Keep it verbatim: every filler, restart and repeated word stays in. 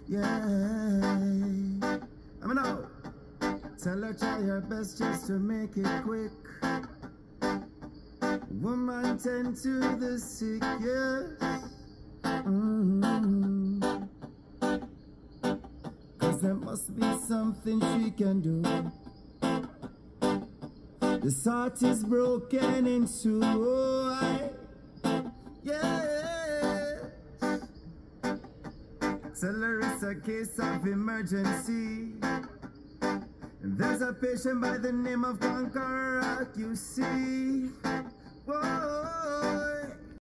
Yeah, I mean now, tell her try your best just to make it quick. Woman tend to the sick, yes. Mm-hmm. Cause there must be something she can do. This heart is broken in two, oh, I, yeah. Tell her it's a case of emergency. There's a patient by the name of Conqueror, you see. Whoa.